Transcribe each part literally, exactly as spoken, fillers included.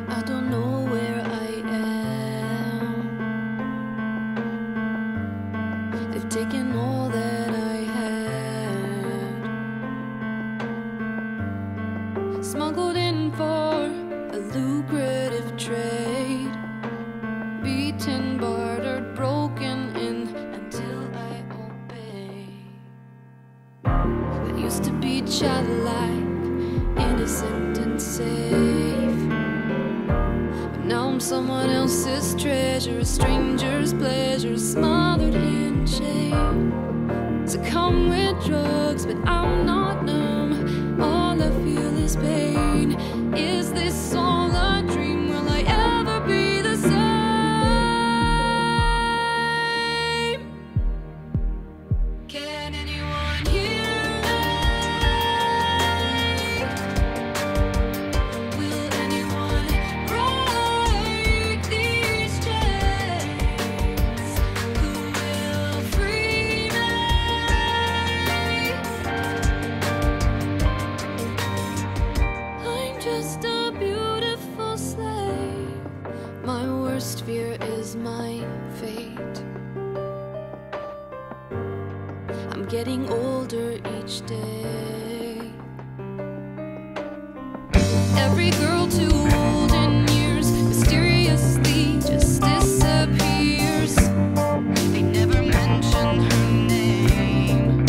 I don't know where I am. They've taken all that I had, smuggled in for a lucrative trade, beaten, bartered, broken in until I obey. I used to be childlike, innocent and safe, but now I'm someone else's treasure, a stranger's pleasure, smothered in shame. Succumb with drugs, but I'm not numb. All I feel is pain. Is this all a dream? Will I ever be the same? Can anyone hear me? Will anyone break these chains? Who will free me? I'm just a beautiful slave. My worst fear is my fate. I'm getting older each day. Every girl too old in years mysteriously just disappears. They never mention her name.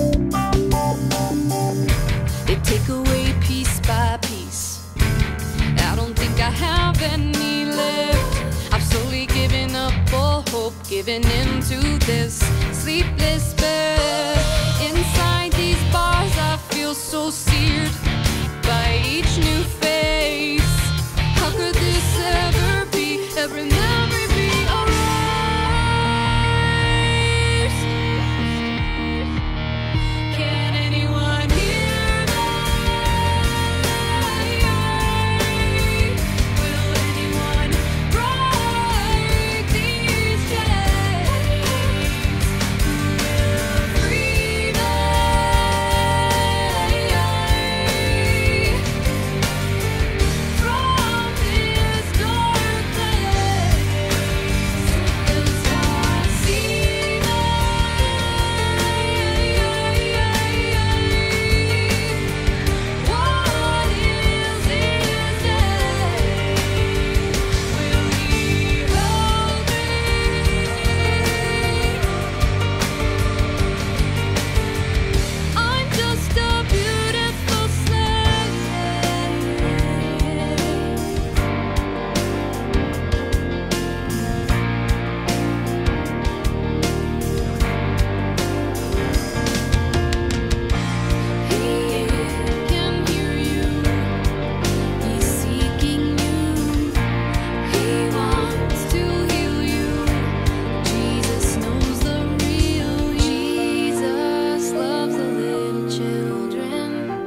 They take away piece by piece. I don't think I have any left. I've slowly given up all hope, given into this sleepless bed. Inside these bars I feel so seared by each new face. How could this ever be? Every memory be erased? Can anyone hear me? Will anyone break these chains? Who will free me from this dark place? Does God see me? What is his name? Will he help me? I'm just a beautiful slave. He can hear you. He's seeking you. He wants to heal you. Jesus knows the real you. Jesus loves the little children.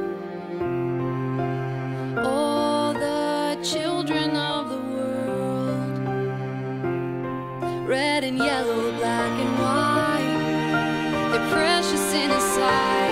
All the children of the world. Red and yellow, black and white. They're precious in His sight.